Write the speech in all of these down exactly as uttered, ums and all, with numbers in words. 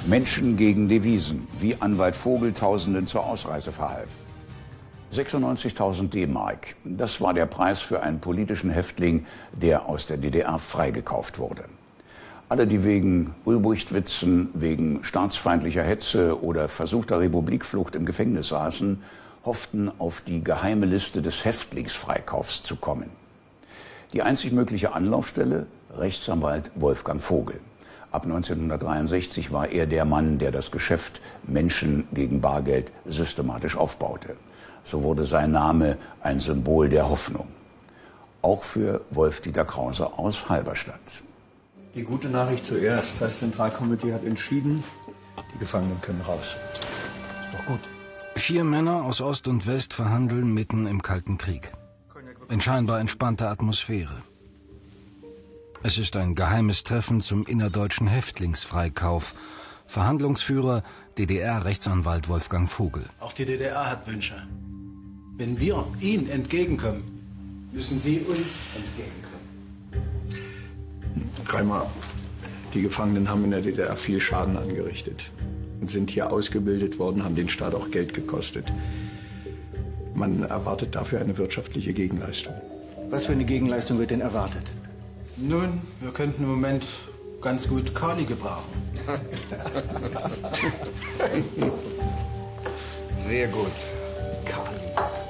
Menschen gegen Devisen, wie Anwalt Vogel Tausenden zur Ausreise verhalf. sechsundneunzigtausend D-Mark, das war der Preis für einen politischen Häftling, der aus der D D R freigekauft wurde. Alle, die wegen Ulbrichtwitzen, wegen staatsfeindlicher Hetze oder versuchter Republikflucht im Gefängnis saßen, hofften, auf die geheime Liste des Häftlingsfreikaufs zu kommen. Die einzig mögliche Anlaufstelle? Rechtsanwalt Wolfgang Vogel. Ab neunzehnhundertdreiundsechzig war er der Mann, der das Geschäft Menschen gegen Bargeld systematisch aufbaute. So wurde sein Name ein Symbol der Hoffnung. Auch für Wolf-Dieter Krause aus Halberstadt. Die gute Nachricht zuerst. Das Zentralkomitee hat entschieden, die Gefangenen können raus. Ist doch gut. Vier Männer aus Ost und West verhandeln mitten im Kalten Krieg. In scheinbar entspannter Atmosphäre. Es ist ein geheimes Treffen zum innerdeutschen Häftlingsfreikauf. Verhandlungsführer D D R-Rechtsanwalt Wolfgang Vogel. Auch die D D R hat Wünsche. Wenn wir Ihnen entgegenkommen, müssen Sie uns entgegenkommen. Reimer, die Gefangenen haben in der D D R viel Schaden angerichtet und sind hier ausgebildet worden, haben den Staat auch Geld gekostet. Man erwartet dafür eine wirtschaftliche Gegenleistung. Was für eine Gegenleistung wird denn erwartet? Nun, wir könnten im Moment ganz gut Kali gebrauchen. Sehr gut. Kali.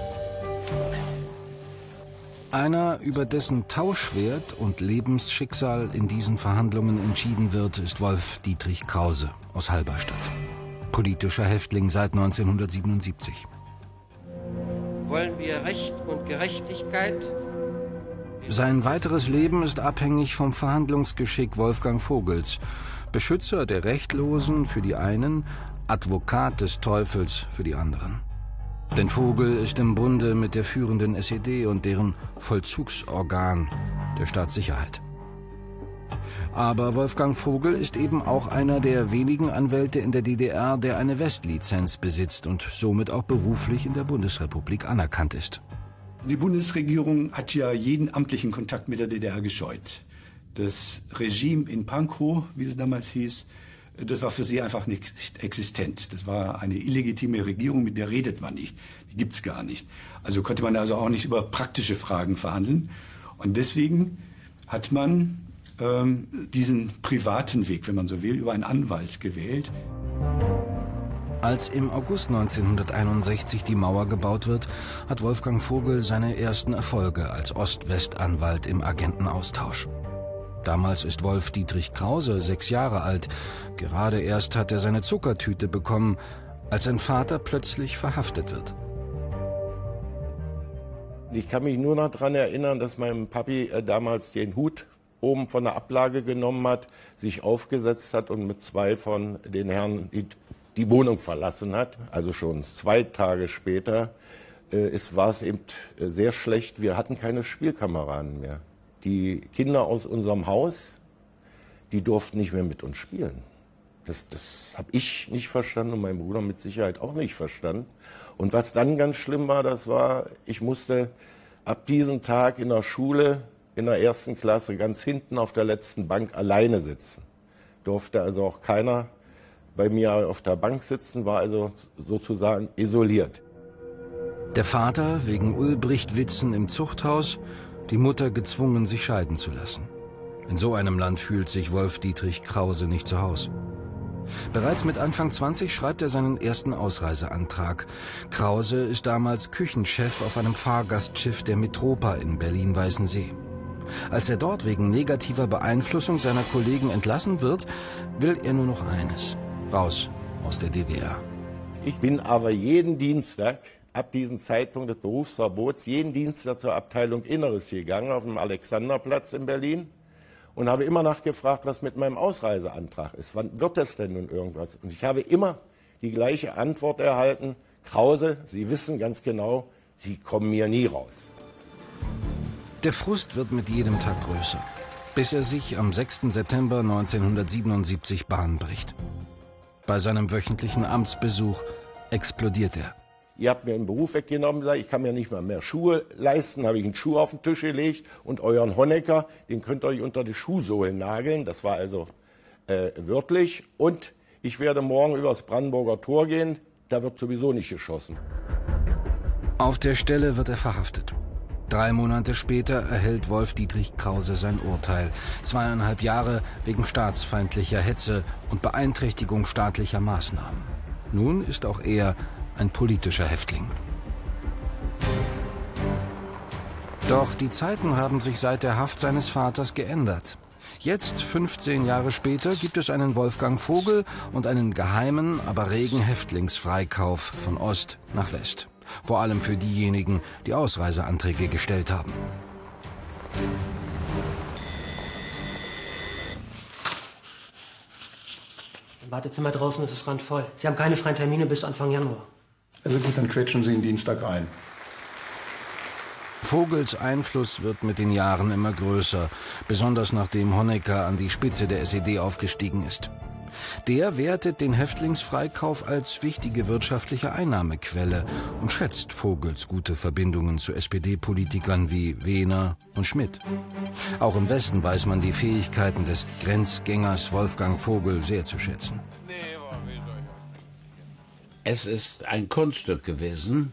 Einer, über dessen Tauschwert und Lebensschicksal in diesen Verhandlungen entschieden wird, ist Wolf-Dietrich Krause aus Halberstadt. Politischer Häftling seit neunzehnhundertsiebenundsiebzig. Wollen wir Recht und Gerechtigkeit? Sein weiteres Leben ist abhängig vom Verhandlungsgeschick Wolfgang Vogels. Beschützer der Rechtlosen für die einen, Advokat des Teufels für die anderen. Denn Vogel ist im Bunde mit der führenden S E D und deren Vollzugsorgan, der Staatssicherheit. Aber Wolfgang Vogel ist eben auch einer der wenigen Anwälte in der D D R, der eine Westlizenz besitzt und somit auch beruflich in der Bundesrepublik anerkannt ist. Die Bundesregierung hat ja jeden amtlichen Kontakt mit der D D R gescheut. Das Regime in Pankow, wie es damals hieß, das war für sie einfach nicht existent. Das war eine illegitime Regierung, mit der redet man nicht. Die gibt's gar nicht. Also konnte man also auch nicht über praktische Fragen verhandeln. Und deswegen hat man ähm, diesen privaten Weg, wenn man so will, über einen Anwalt gewählt. Als im August neunzehnhunderteinundsechzig die Mauer gebaut wird, hat Wolfgang Vogel seine ersten Erfolge als Ost-West-Anwalt im Agentenaustausch. Damals ist Wolf-Dietrich Krause sechs Jahre alt. Gerade erst hat er seine Zuckertüte bekommen, als sein Vater plötzlich verhaftet wird. Ich kann mich nur noch daran erinnern, dass mein Papi äh, damals den Hut oben von der Ablage genommen hat, sich aufgesetzt hat und mit zwei von den Herren die, die Wohnung verlassen hat. Also schon zwei Tage später äh, ist, war es eben äh, sehr schlecht. Wir hatten keine Spielkameraden mehr. Die Kinder aus unserem Haus, die durften nicht mehr mit uns spielen. Das, das habe ich nicht verstanden und mein Bruder mit Sicherheit auch nicht verstanden. Und was dann ganz schlimm war, das war, ich musste ab diesem Tag in der Schule, in der ersten Klasse, ganz hinten auf der letzten Bank alleine sitzen. Durfte also auch keiner bei mir auf der Bank sitzen, war also sozusagen isoliert. Der Vater wegen Ulbrichtwitzen im Zuchthaus, die Mutter gezwungen, sich scheiden zu lassen. In so einem Land fühlt sich Wolf-Dietrich Krause nicht zu Hause. Bereits mit Anfang zwanzig schreibt er seinen ersten Ausreiseantrag. Krause ist damals Küchenchef auf einem Fahrgastschiff der Metropa in Berlin-Weißensee. Als er dort wegen negativer Beeinflussung seiner Kollegen entlassen wird, will er nur noch eines: raus aus der D D R. Ich bin aber jeden Dienstag ab diesem Zeitpunkt des Berufsverbots jeden Dienstag zur Abteilung Inneres gegangen auf dem Alexanderplatz in Berlin und habe immer nachgefragt, was mit meinem Ausreiseantrag ist. Wann wird das denn nun irgendwas? Und ich habe immer die gleiche Antwort erhalten: Krause, Sie wissen ganz genau, Sie kommen mir nie raus. Der Frust wird mit jedem Tag größer, bis er sich am sechsten September neunzehnhundertsiebenundsiebzig Bahn bricht. Bei seinem wöchentlichen Amtsbesuch explodiert er. Ihr habt mir einen Beruf weggenommen, sag ich, ich kann mir nicht mal mehr Schuhe leisten, habe ich einen Schuh auf den Tisch gelegt und euren Honecker, den könnt ihr euch unter die Schuhsohlen nageln, das war also äh, wörtlich. Und ich werde morgen übers Brandenburger Tor gehen, da wird sowieso nicht geschossen. Auf der Stelle wird er verhaftet. Drei Monate später erhält Wolf-Dietrich Krause sein Urteil. Zweieinhalb Jahre wegen staatsfeindlicher Hetze und Beeinträchtigung staatlicher Maßnahmen. Nun ist auch er ein politischer Häftling. Doch die Zeiten haben sich seit der Haft seines Vaters geändert. Jetzt, fünfzehn Jahre später, gibt es einen Wolfgang Vogel und einen geheimen, aber regen Häftlingsfreikauf von Ost nach West. Vor allem für diejenigen, die Ausreiseanträge gestellt haben. Im Wartezimmer draußen ist es randvoll. Sie haben keine freien Termine bis Anfang Januar. Also gut, dann quetschen Sie ihn Dienstag ein. Vogels Einfluss wird mit den Jahren immer größer, besonders nachdem Honecker an die Spitze der S E D aufgestiegen ist. Der wertet den Häftlingsfreikauf als wichtige wirtschaftliche Einnahmequelle und schätzt Vogels gute Verbindungen zu S P D-Politikern wie Wehner und Schmidt. Auch im Westen weiß man die Fähigkeiten des Grenzgängers Wolfgang Vogel sehr zu schätzen. Es ist ein Kunststück gewesen,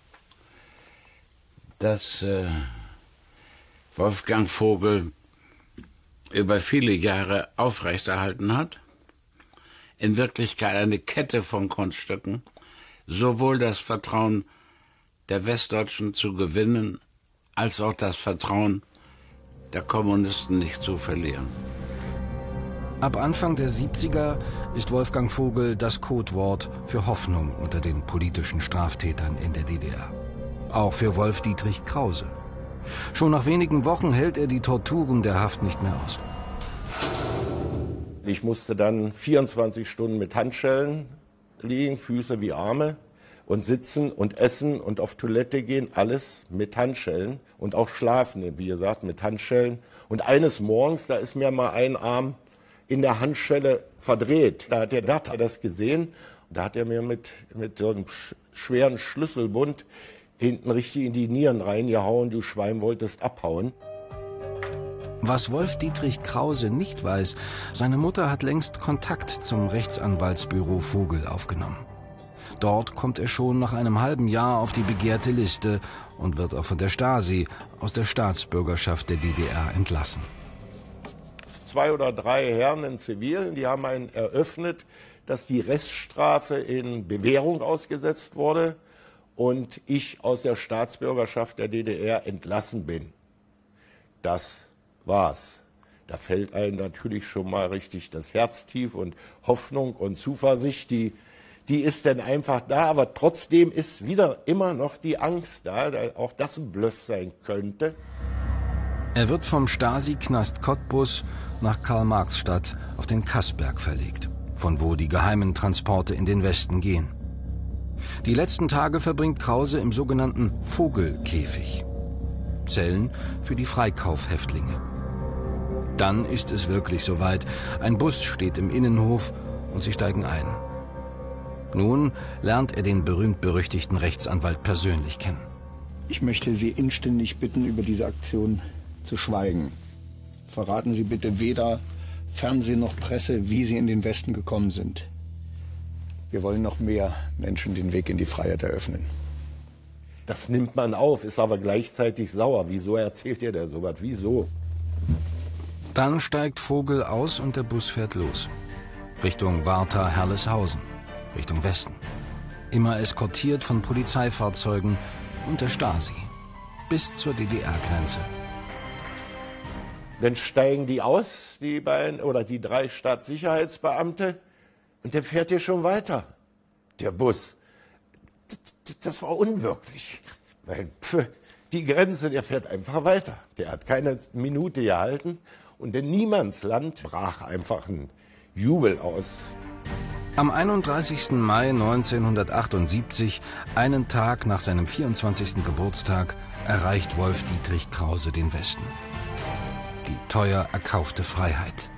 das äh, Wolfgang Vogel über viele Jahre aufrechterhalten hat. In Wirklichkeit eine Kette von Kunststücken, sowohl das Vertrauen der Westdeutschen zu gewinnen, als auch das Vertrauen der Kommunisten nicht zu verlieren. Ab Anfang der siebziger ist Wolfgang Vogel das Codewort für Hoffnung unter den politischen Straftätern in der D D R. Auch für Wolf-Dietrich Krause. Schon nach wenigen Wochen hält er die Torturen der Haft nicht mehr aus. Ich musste dann vierundzwanzig Stunden mit Handschellen liegen, Füße wie Arme, und sitzen und essen und auf Toilette gehen, alles mit Handschellen und auch schlafen, wie gesagt, mit Handschellen. Und eines Morgens, da ist mir mal ein Arm in der Handschelle verdreht. Da hat der Wärter das gesehen und da hat er mir mit, mit so einem sch schweren Schlüsselbund hinten richtig in die Nieren reingehauen, du Schwein, wolltest abhauen. Was Wolf-Dietrich Krause nicht weiß, seine Mutter hat längst Kontakt zum Rechtsanwaltsbüro Vogel aufgenommen. Dort kommt er schon nach einem halben Jahr auf die begehrte Liste und wird auch von der Stasi aus der Staatsbürgerschaft der D D R entlassen. Zwei oder drei Herren in Zivilen, die haben einen eröffnet, dass die Reststrafe in Bewährung ausgesetzt wurde und ich aus der Staatsbürgerschaft der D D R entlassen bin. Das war's. Da fällt einem natürlich schon mal richtig das Herz tief und Hoffnung und Zuversicht, die, die ist dann einfach da, aber trotzdem ist wieder immer noch die Angst da, da auch das ein Bluff sein könnte. Er wird vom Stasi-Knast Cottbus nach Karl-Marx-Stadt auf den Kassberg verlegt, von wo die geheimen Transporte in den Westen gehen. Die letzten Tage verbringt Krause im sogenannten Vogelkäfig. Zellen für die Freikaufhäftlinge. Dann ist es wirklich soweit. Ein Bus steht im Innenhof und sie steigen ein. Nun lernt er den berühmt-berüchtigten Rechtsanwalt persönlich kennen. Ich möchte Sie inständig bitten, über diese Aktion zu schweigen. Verraten Sie bitte weder Fernsehen noch Presse, wie Sie in den Westen gekommen sind. Wir wollen noch mehr Menschen den Weg in die Freiheit eröffnen. Das nimmt man auf, ist aber gleichzeitig sauer. Wieso erzählt ihr denn sowas? Wieso? Dann steigt Vogel aus und der Bus fährt los. Richtung Warta-Herleshausen, Richtung Westen. Immer eskortiert von Polizeifahrzeugen und der Stasi. Bis zur D D R-Grenze. Dann steigen die aus, die beiden oder die drei Staatssicherheitsbeamte, und der fährt hier schon weiter, der Bus. Das war unwirklich, weil pf, die Grenze, der fährt einfach weiter. Der hat keine Minute gehalten und in Niemandsland brach einfach ein Jubel aus. Am einunddreißigsten Mai neunzehnhundertachtundsiebzig, einen Tag nach seinem vierundzwanzigsten Geburtstag, erreicht Wolf-Dietrich Krause den Westen. Die teuer erkaufte Freiheit.